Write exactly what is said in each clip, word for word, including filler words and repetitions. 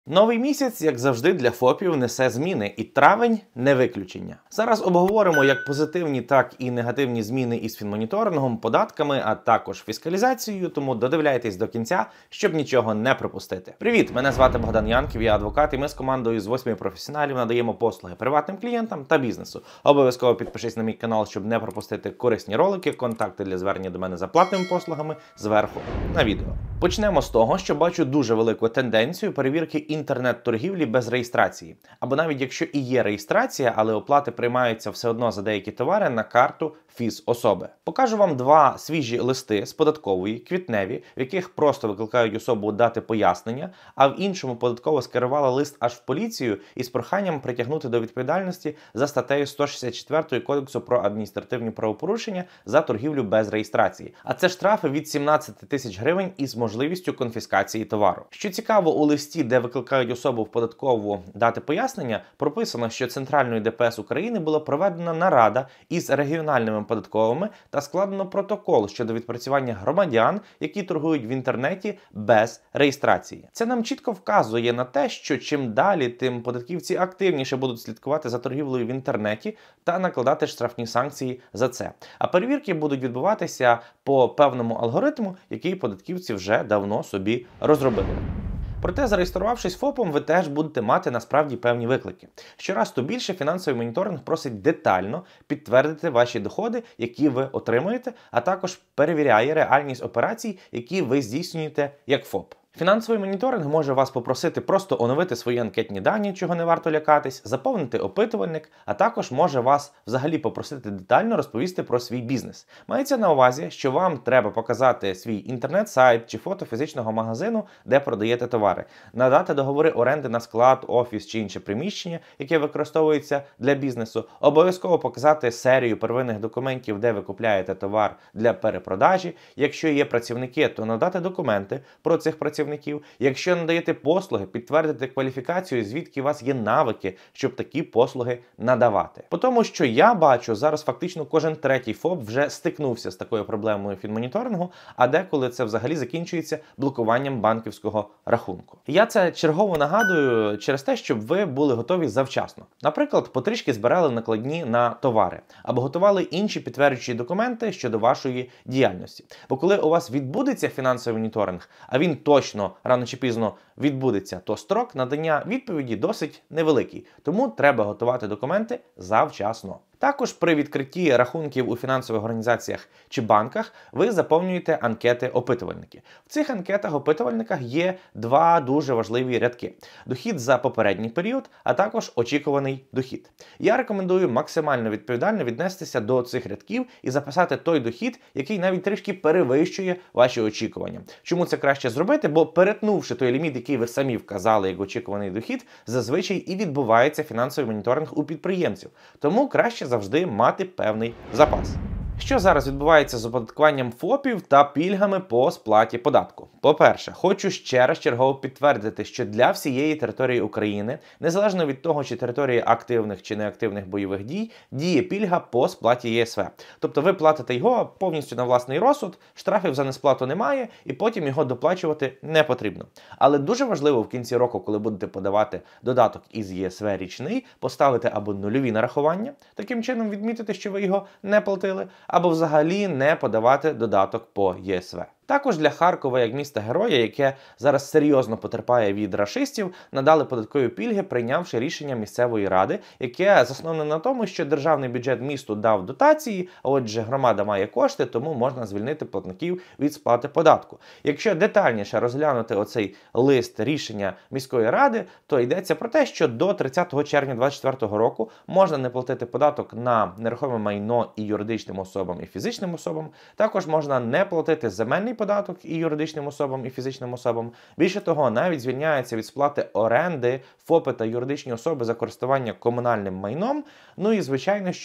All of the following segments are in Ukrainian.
Новий місяць, як завжди, для ФОПів несе зміни, і травень – не виключення. Зараз обговоримо як позитивні, так і негативні зміни із фінмоніторингом, податками, а також фіскалізацією, тому додивляйтесь до кінця, щоб нічого не пропустити. Привіт, мене звати Богдан Янків, я адвокат, і ми з командою з восьми професіоналів надаємо послуги приватним клієнтам та бізнесу. Обов'язково підпишись на мій канал, щоб не пропустити корисні ролики, контакти для звернення до мене за платними послугами зверху на відео. Почнемо з того, що бачу дуже велику тенденцію перевірки інтернет-торгівлі без реєстрації. Або навіть якщо і є реєстрація, але оплати приймаються все одно за деякі товари на карту фізособи. Покажу вам два свіжі листи з податкової, квітневі, в яких просто викликають особу дати пояснення, а в іншому податково скерувала лист аж в поліцію із проханням притягнути до відповідальності за статтею сто шістдесят четвертою Кодексу про адміністративні правопорушення за торгівлю без реєстрації. А це штрафи від сімнадцяти тисяч гривень із можливістю конфіскації товару. Що цікаво, у листі, де викликають особу в податкову дати пояснення, прописано, що Центральною ДПС України була проведена нарада із регіональними податковими та складено протокол щодо відпрацювання громадян, які торгують в інтернеті без реєстрації. Це нам чітко вказує на те, що чим далі, тим податківці активніше будуть слідкувати за торгівлею в інтернеті та накладати штрафні санкції за це. А перевірки будуть відбуватися по певному алгоритму, який податківці вже давно собі розробили. Проте, зареєструвавшись ФОПом, ви теж будете мати насправді певні виклики. Щораз то більше фінансовий моніторинг просить детально підтвердити ваші доходи, які ви отримуєте, а також перевіряє реальність операцій, які ви здійснюєте як ФОП. Фінансовий моніторинг може вас попросити просто оновити свої анкетні дані, чого не варто лякатись, заповнити опитувальник, а також може вас взагалі попросити детально розповісти про свій бізнес. Мається на увазі, що вам треба показати свій інтернет-сайт чи фото фізичного магазину, де продаєте товари, надати договори оренди на склад, офіс чи інше приміщення, яке використовується для бізнесу, обов'язково показати серію первинних документів, де ви купляєте товар для перепродажі. Якщо є працівники, то надати документи про цих працівників. Якщо надаєте послуги, підтвердити кваліфікацію, звідки у вас є навики, щоб такі послуги надавати. По тому, що я бачу, зараз фактично кожен третій ФОП вже стикнувся з такою проблемою фінмоніторингу, а деколи це взагалі закінчується блокуванням банківського рахунку. Я це чергово нагадую через те, щоб ви були готові завчасно. Наприклад, потрішки збирали накладні на товари, або готували інші підтверджуючі документи щодо вашої діяльності. Бо коли у вас відбудеться фінансовий моніторинг, а він точно рано чи пізно відбудеться, то строк надання відповіді досить невеликий, тому треба готувати документи завчасно. Також при відкритті рахунків у фінансових організаціях чи банках ви заповнюєте анкети-опитувальники. В цих анкетах-опитувальниках є два дуже важливі рядки. Дохід за попередній період, а також очікуваний дохід. Я рекомендую максимально відповідально віднестися до цих рядків і записати той дохід, який навіть трішки перевищує ваші очікування. Чому це краще зробити? Бо перетнувши той ліміт, який ви самі вказали як очікуваний дохід, зазвичай і відбувається фінансовий моніторинг у підприємців. Тому краще завжди мати певний запас. Що зараз відбувається з оподаткуванням ФОПів та пільгами по сплаті податку? По-перше, хочу ще раз чергово підтвердити, що для всієї території України, незалежно від того, чи території активних чи неактивних бойових дій, діє пільга по сплаті ЄСВ. Тобто ви платите його повністю на власний розсуд, штрафів за несплату немає, і потім його доплачувати не потрібно. Але дуже важливо в кінці року, коли будете подавати додаток із ЄСВ річний, поставити або нульові нарахування, таким чином відмітити, що ви його не платили, або взагалі не подавати додаток по ЄСВ. Також для Харкова, як міста-героя, яке зараз серйозно потерпає від рашистів, надали податкові пільги, прийнявши рішення місцевої ради, яке засноване на тому, що державний бюджет місту дав дотації, а отже громада має кошти, тому можна звільнити платників від сплати податку. Якщо детальніше розглянути оцей лист рішення міської ради, то йдеться про те, що до тридцятого червня двадцять четвертого року можна не платити податок на нерухоме майно і юридичним особам, і фізичним особам. Також можна не платити земельний податок і юридичним особам, і фізичним особам. Більше того, навіть звільняється від сплати оренди ФОПи та юридичні особи за користування комунальним майном. Ну і, звичайно, що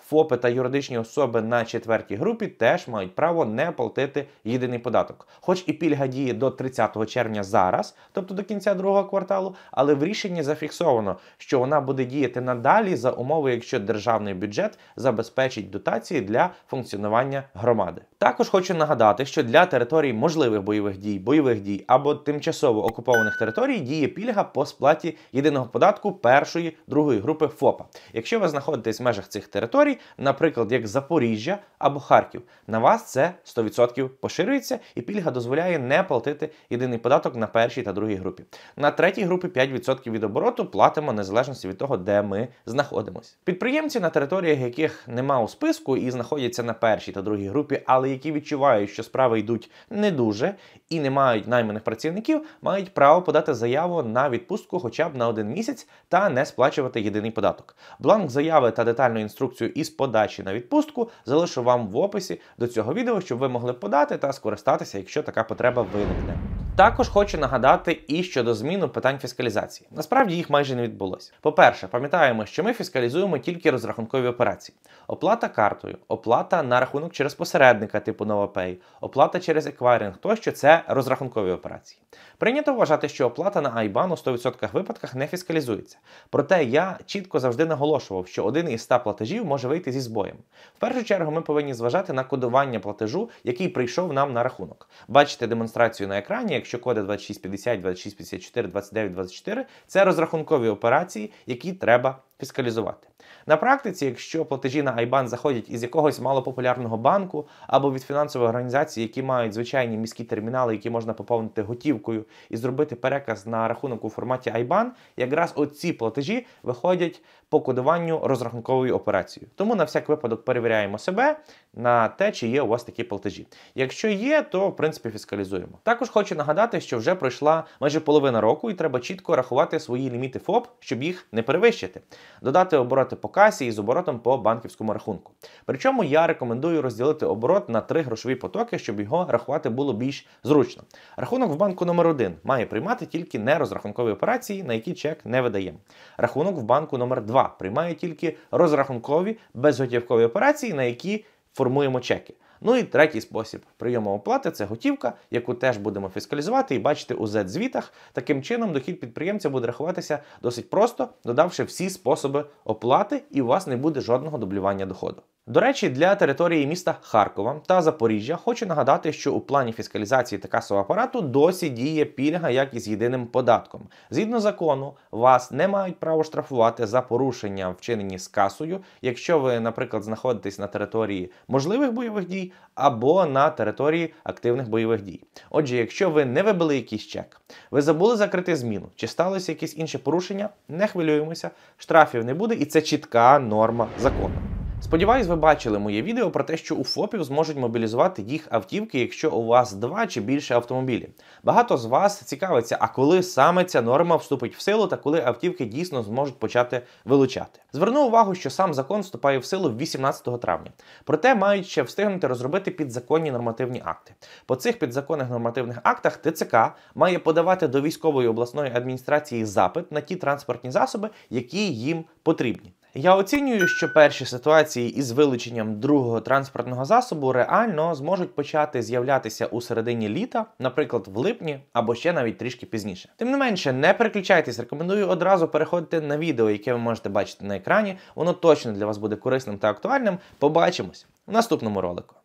ФОПи та юридичні особи на четвертій групі теж мають право не платити єдиний податок. Хоч і пільга діє до тридцятого червня зараз, тобто до кінця другого кварталу, але в рішенні зафіксовано, що вона буде діяти надалі за умови, якщо державний бюджет забезпечить дотації для функціонування громади. Також хочу нагадати, що для територій можливих бойових дій, бойових дій або тимчасово окупованих територій діє пільга по сплаті єдиного податку першої, другої групи ФОПа. Якщо ви знаходитесь в межах цих територій, наприклад, як Запоріжжя або Харків, на вас це сто відсотків поширюється і пільга дозволяє не платити єдиний податок на першій та другій групі. На третій групі п'ять відсотків від обороту платимо незалежно від того, де ми знаходимося. Підприємці, на територіях яких нема у списку і знаходяться на першій та другій групі, але які відчувають, що справи йдуть не дуже і не мають найманих працівників, мають право подати заяву на відпустку хоча б на один місяць та не сплачувати єдиний податок. Бланк заяви та детальну інструкцію із подачі на відпустку залишу вам в описі до цього відео, щоб ви могли подати та скористатися, якщо така потреба виникне. Також хочу нагадати і щодо змін у питань фіскалізації. Насправді їх майже не відбулося. По-перше, пам'ятаємо, що ми фіскалізуємо тільки розрахункові операції. Оплата картою, оплата на рахунок через посередника типу NovaPay, оплата через еквайринг тощо – це розрахункові операції. Прийнято вважати, що оплата на айбан у сто відсотках випадках не фіскалізується. Проте я чітко завжди наголошував, що один із ста платежів може вийти зі збоєм. В першу чергу ми повинні зважати на кодування платежу, який прийшов нам на рахунок. Бачите демонстрацію на екрані, якщо коди двадцять шість п'ятдесят, двадцять шість п'ятдесят чотири, двадцять дев'ять двадцять чотири – це розрахункові операції, які треба фіскалізувати. На практиці, якщо платежі на айбан заходять із якогось малопопулярного банку або від фінансової організації, які мають звичайні міські термінали, які можна поповнити готівкою і зробити переказ на рахунок у форматі айбан, якраз оці платежі виходять по кодуванню розрахунковою операцією. Тому на всяк випадок перевіряємо себе на те, чи є у вас такі платежі. Якщо є, то в принципі фіскалізуємо. Також хочу нагадати, що вже пройшла майже половина року і треба чітко рахувати свої ліміти ФОП, щоб їх не перевищити. Додати обороти по касі із оборотом по банківському рахунку. Причому я рекомендую розділити оборот на три грошові потоки, щоб його рахувати було більш зручно. Рахунок в банку номер один має приймати тільки нерозрахункові операції, на які чек не видаємо. Рахунок в банку номер два приймає тільки розрахункові безготівкові операції, на які формуємо чеки. Ну і третій спосіб прийому оплати – це готівка, яку теж будемо фіскалізувати і бачити у зет-звітах. Таким чином, дохід підприємця буде рахуватися досить просто, додавши всі способи оплати, і у вас не буде жодного дублювання доходу. До речі, для території міста Харкова та Запоріжжя хочу нагадати, що у плані фіскалізації та касового апарату досі діє пільга, як і з єдиним податком. Згідно закону, вас не мають право штрафувати за порушення, вчинені з касою, якщо ви, наприклад, знаходитесь на території можливих бойових дій або на території активних бойових дій. Отже, якщо ви не вибили якийсь чек, ви забули закрити зміну, чи сталося якесь інше порушення, не хвилюємося, штрафів не буде і це чітка норма закону. Сподіваюсь, ви бачили моє відео про те, що у ФОПів зможуть мобілізувати їх автівки, якщо у вас два чи більше автомобілів. Багато з вас цікавиться, а коли саме ця норма вступить в силу та коли автівки дійсно зможуть почати вилучати. Зверну увагу, що сам закон вступає в силу вісімнадцятого травня. Проте мають ще встигнути розробити підзаконні нормативні акти. По цих підзаконних нормативних актах ТЦК має подавати до військової обласної адміністрації запит на ті транспортні засоби, які їм потрібні. Я оцінюю, що перші ситуації із вилученням другого транспортного засобу реально зможуть почати з'являтися у середині літа, наприклад, в липні або ще навіть трішки пізніше. Тим не менше, не переключайтесь, рекомендую одразу переходити на відео, яке ви можете бачити на екрані. Воно точно для вас буде корисним та актуальним. Побачимось в наступному ролику.